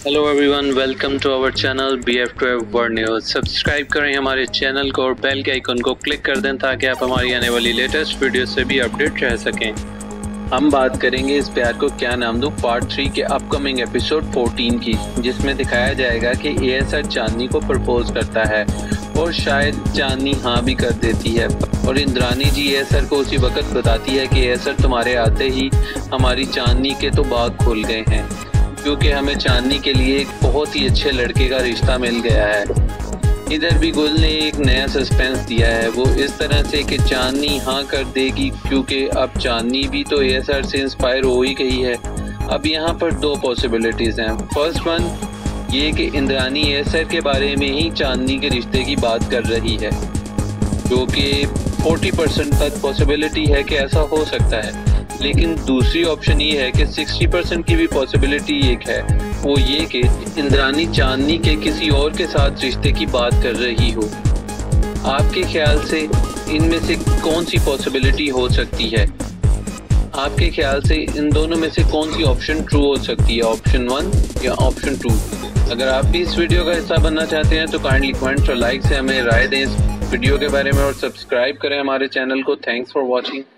Hello everyone, welcome to our channel BF12 world news. Subscribe करें हमारे channel को और बेल के आइकन को क्लिक कर दें ताकि आप हमारी आने वाली लेटेस्ट वीडियो से भी अपडेट रह सकें। हम बात करेंगे इस प्यार को क्या नाम दूं पार्ट 3 के अपकमिंग एपिसोड 14 की, जिसमें दिखाया जाएगा कि ASR चांदनी को प्रपोज करता है और शायद चांदनी हाँ भी कर देती है और इंद्रानी जी ASR को उसी वक्त बताती है कि ASR तुम्हारे आते ही हमारी चांदनी के तो बाग खुल गए हैं, क्योंकि हमें चांदनी के लिए एक बहुत ही अच्छे लड़के का रिश्ता मिल गया है। इधर भी गुल ने एक नया सस्पेंस दिया है, वो इस तरह से कि चांदनी हाँ कर देगी, क्योंकि अब चांदनी भी तो ASR से इंस्पायर हो ही गई है। अब यहाँ पर दो पॉसिबिलिटीज़ हैं। फर्स्ट वन ये कि इंद्रानी ASR के बारे में ही चांदनी के रिश्ते की बात कर रही है, जो कि 40% तक पॉसिबिलिटी है कि ऐसा हो सकता है। लेकिन दूसरी ऑप्शन ये है कि 60% की भी पॉसिबिलिटी एक है, वो ये कि इंद्रानी चांदनी के किसी और के साथ रिश्ते की बात कर रही हो। आपके ख्याल से इनमें से कौन सी पॉसिबिलिटी हो सकती है? आपके ख्याल से इन दोनों में से कौन सी ऑप्शन ट्रू हो सकती है, ऑप्शन 1 या ऑप्शन 2? अगर आप भी इस वीडियो का हिस्सा बनना चाहते हैं तो काइंडली कमेंट और लाइक से हमें राय दें इस वीडियो के बारे में और सब्सक्राइब करें हमारे चैनल को। Thanks for watching.